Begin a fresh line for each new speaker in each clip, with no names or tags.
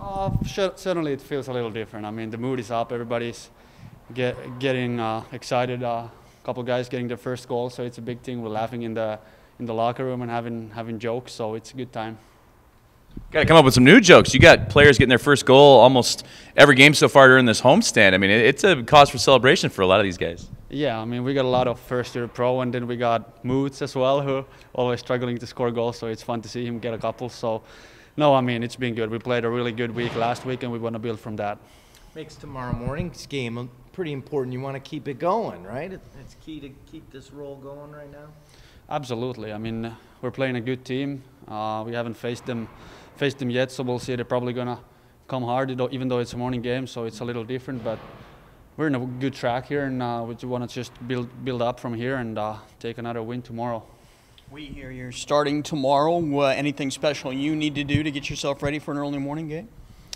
Certainly it feels a little different. I mean, the mood is up. Everybody's getting excited. A couple guys getting their first goal, so it's a big thing. We're laughing in the locker room and having jokes, so it's a good time.
Got to come up with some new jokes. You got players getting their first goal almost every game so far during this homestand. I mean, it's a cause for celebration for a lot of these guys.
Yeah, I mean, we got a lot of first-year pro, and then we got Moots as well, who always struggling to score goals, so it's fun to see him get a couple. So, no, I mean, it's been good. We played a really good week last week, and we want to build from that.
Makes tomorrow morning's game pretty important. You want to keep it going, right? It's key to keep this roll going right now.
Absolutely. I mean, we're playing a good team. We haven't faced them yet, so we'll see. They're probably gonna come hard, even though it's a morning game, so it's a little different. But we're in a good track here, and we want to just build up from here and take another win tomorrow.
We hear you're starting tomorrow. Anything special you need to do to get yourself ready for an early morning game?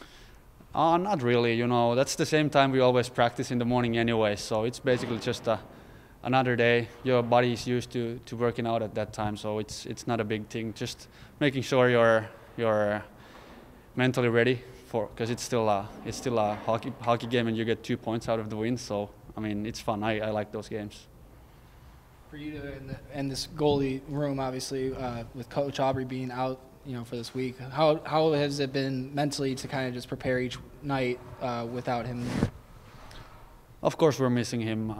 Not really. You know, that's the same time we always practice in the morning anyway. So it's basically just another day. Your body is used to working out at that time, so it's not a big thing. Just making sure you're mentally ready because it's still a hockey game, and you get 2 points out of the win. So I mean, it's fun. I like those games.
For you to in this goalie room, obviously, with Coach Aubrey being out, for this week, how has it been mentally to kind of just prepare each night without him there?
Of course, we're missing him.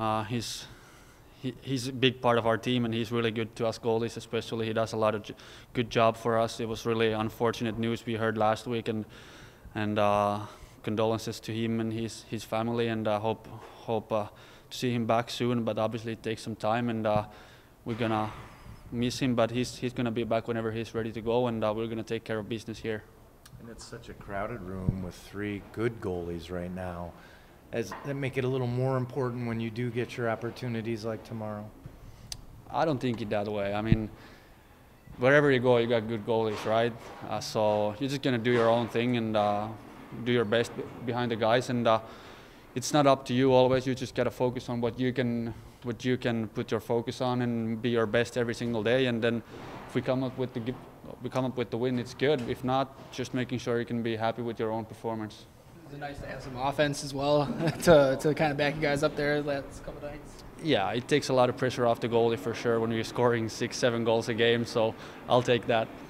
He's a big part of our team, and he's really good to us goalies, especially. He does a lot of good job for us. It was really unfortunate news we heard last week, and condolences to him and his family, and hope to see him back soon. But obviously, it takes some time, and we're gonna miss him. But he's gonna be back whenever he's ready to go, and we're gonna take care of business here.
And it's such a crowded room with 3 good goalies right now. Does that make it a little more important when you do get your opportunities like tomorrow?
I don't think it that way. I mean, wherever you go, you got good goalies, right? So you're just gonna do your own thing and do your best behind the guys, and it's not up to you always. You just gotta focus on what you can put your focus on and be your best every single day. And then if we come up with the win, it's good. If not, just making sure you can be happy with your own performance.
Is it nice to have some offense as well to kind of back you guys up there last couple of nights?
Yeah, it takes a lot of pressure off the goalie for sure when you're scoring 6-7 goals a game, so I'll take that.